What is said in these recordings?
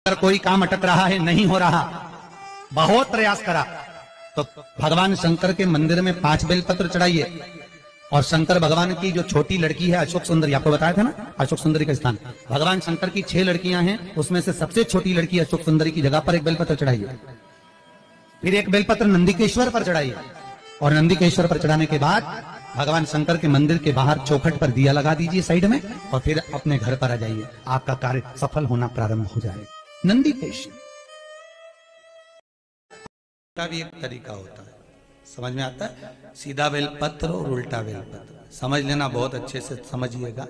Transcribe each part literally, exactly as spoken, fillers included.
अगर कोई काम अटक रहा है, नहीं हो रहा, बहुत प्रयास करा, तो भगवान शंकर के मंदिर में पांच बेलपत्र चढ़ाइए। और शंकर भगवान की जो छोटी लड़की है अशोक सुंदरी, आपको बताया था ना अशोक सुंदरी का स्थान, भगवान शंकर की छह लड़कियां हैं, उसमें से सबसे छोटी लड़की अशोक सुंदरी की जगह पर एक बेलपत्र चढ़ाइए। फिर एक बेलपत्र नंदिकेश्वर पर चढ़ाइए, और नंदिकेश्वर पर चढ़ाने के बाद भगवान शंकर के मंदिर के बाहर चौखट पर दिया लगा दीजिए साइड में, और फिर अपने घर पर आ जाइए, आपका कार्य सफल होना प्रारंभ हो जाएगा। नंदिकेश्वर का भी एक तरीका होता है, समझ में आता है? सीधा बेलपत्र और उल्टा बेलपत्र, समझ लेना, बहुत अच्छे से समझिएगा।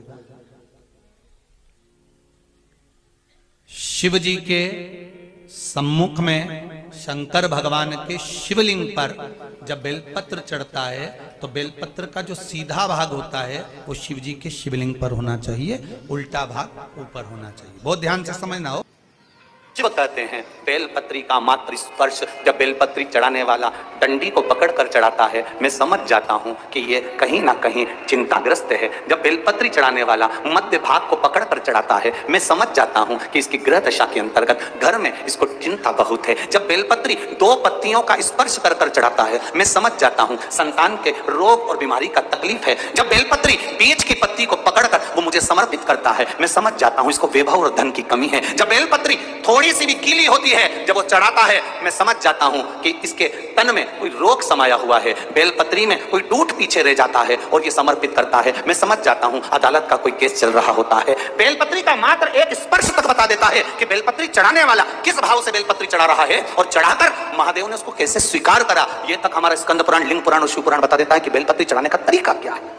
शिव जी के सम्मुख में शंकर भगवान के शिवलिंग पर जब बेलपत्र चढ़ता है तो बेलपत्र का जो सीधा भाग होता है वो शिव जी के शिवलिंग पर होना चाहिए, उल्टा भाग ऊपर होना चाहिए। बहुत ध्यान से समझना हो। शिव कहते हैं बेलपत्री का मात्र स्पर्श, जब बेलपत्री चढ़ाने वाला डंडी को पकड़कर चढ़ाता है, मैं समझ जाता हूं कि ये कहीं ना कहीं चिंताग्रस्त है। जब बेलपत्री चढ़ाने वाला मध्य भाग को पकड़कर चढ़ाता है, मैं समझ जाता हूं कि इसकी ग्रह दशा के अंतर्गत घर में इसको चिंता बहुत है। जब बेलपत्री दो पत्तियों का स्पर्श कर कर चढ़ाता है, मैं समझ जाता हूं संतान के रोग और बीमारी का तकलीफ है। जब बेलपत्री बीज की पत्ती को पकड़कर वो मुझे समर्पित करता है, मैं समझ जाता हूं इसको वैभव और धन की कमी है। जब बेलपत्री थोड़ी सी भी गीली होती है, जब वो चढ़ाता है, मैं समझ जाता हूं कि इसके तन में कोई रोग समाया हुआ है। बेलपत्री में कोई डूट पीछे रह जाता है और ये समर्पित करता है, मैं समझ जाता हूं अदालत का कोई केस चल रहा होता है। बेलपत्री का मात्र एक स्पर्श तक बता देता है कि बेलपत्री चढ़ाने वाला किस भाव से बेलपत्री चढ़ा रहा है, और चढ़ाकर महादेव ने उसको कैसे स्वीकार करा। ये तक हमारा स्कंद पुराण, लिंग पुराण और शिव पुराण बता देता है कि बेलपत्री चढ़ाने का तरीका क्या है।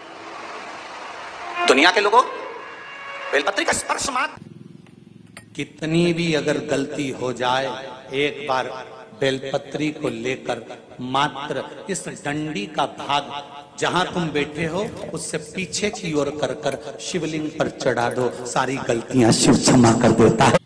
दुनिया के लोगों, बेलपत्री का स्पर्श मात्र, कितनी भी अगर गलती हो जाए, एक बार बेलपत्री को लेकर मात्र इस डंडी का भाग जहां तुम बैठे हो उससे पीछे की ओर कर कर शिवलिंग पर चढ़ा दो, सारी गलतियां शिव क्षमा कर देता है।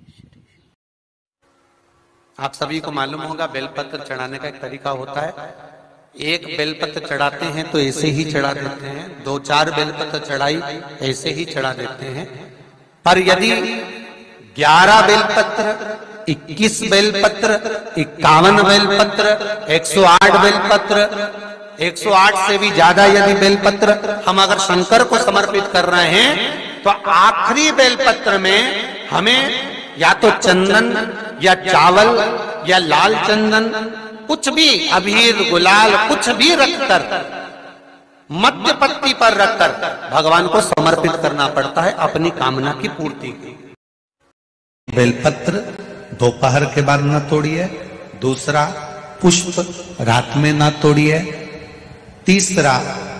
आप सभी को मालूम होगा बेलपत्र चढ़ाने का एक तरीका होता है। एक बेलपत्र चढ़ाते हैं तो ऐसे ही चढ़ा देते हैं, दो चार बेलपत्र चढ़ाई ऐसे ही चढ़ा देते हैं। पर यदि ग्यारह बेलपत्र, इक्कीस बेलपत्र, इक्यावन बेलपत्र, एक सौ आठ बेलपत्र, एक सौ आठ से भी ज्यादा यदि बेलपत्र हम अगर शंकर को समर्पित कर रहे हैं, तो आखिरी बेलपत्र में हमें या तो चंदन या चावल या लाल चंदन, कुछ भी अबीर गुलाल कुछ भी रखकर मध्य पत्ती पर रखकर भगवान को समर्पित करना पड़ता है अपनी कामना की पूर्ति की। बेलपत्र दोपहर के बाद न तोड़िए, दूसरा पुष्प रात में न तोड़िए, तीसरा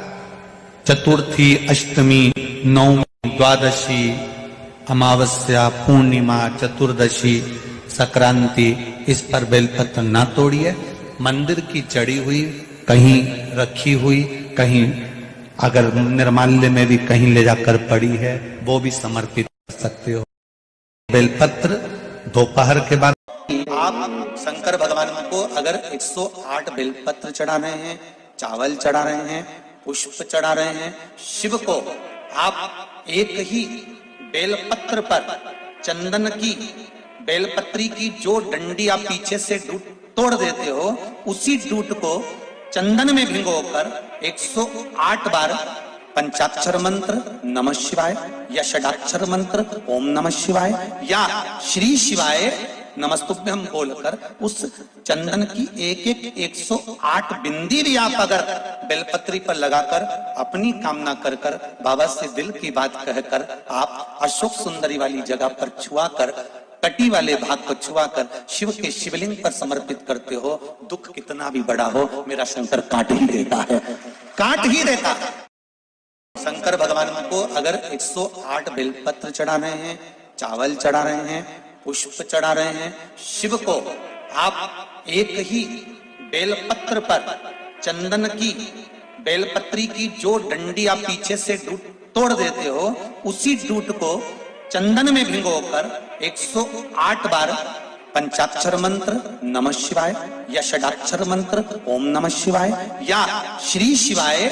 चतुर्थी, अष्टमी, नवमी, द्वादशी, अमावस्या, पूर्णिमा, चतुर्दशी, संक्रांति, इस पर बेलपत्र न तोड़िए। मंदिर की चढ़ी हुई, कहीं रखी हुई, कहीं अगर निर्माल्य में भी कहीं ले जाकर पड़ी है वो भी समर्पित कर सकते हो। बेलपत्र दोपहर के बाद आप शंकर भगवान को अगर एक सौ आठ बेलपत्र चढ़ा रहे हैं, चावल चढ़ा रहे हैं, पुष्प चढ़ा रहे हैं, शिव को आप एक ही बेलपत्र पर चंदन की बेलपत्री की जो डंडी आप पीछे से डूट तोड़ देते हो, उसी डूट को चंदन में भिगोकर एक सौ आठ बार पंचाक्षर मंत्र नमः शिवाय या षडाक्षर मंत्र ओम नमः शिवाय या श्री शिवाय नमस्तुभ्यम बोलकर उस चंदन की एक एक एक सौ आठ बिंदी भी आप अगर बेलपत्री पर लगाकर अपनी कामना कर कर बाबा से दिल की बात कहकर आप अशोक सुंदरी वाली जगह पर छुआ कर, कटी वाले भाग को छुआ कर शिव के शिवलिंग पर समर्पित करते हो, दुख कितना भी बड़ा हो मेरा शंकर काट ही देता है, काट ही देता है। शंकर भगवान को अगर एक सौ आठ बेलपत्र चढ़ा रहे हैं, चावल चढ़ा रहे हैं, पुष्प चढ़ा रहे हैं, शिव को आप एक ही बेलपत्र पर चंदन की बेलपत्री की जो डंडी आप पीछे से डूट तोड़ देते हो, उसी डूट को चंदन में भिगोकर एक सौ आठ बार पंचाक्षर मंत्र नमः शिवाय या षडाक्षर मंत्र ओम नमः शिवाय या श्री शिवाय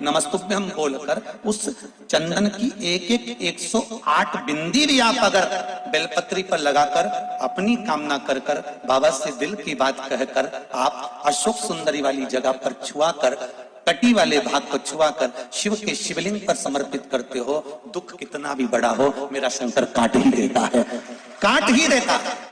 नमस्तुभ्यम बोलकर उस चंदन की एक एक एक सौ आठ बिंदी भी आप अगर बेलपत्री पर लगाकर अपनी कामना कर कर बाबा से दिल की बात कहकर आप अशोक सुंदरी वाली जगह पर छुआ कर कटी वाले भाग को छुआकर शिव के शिवलिंग पर समर्पित करते हो, दुख कितना भी बड़ा हो मेरा शंकर काट ही देता है, काट ही देता है।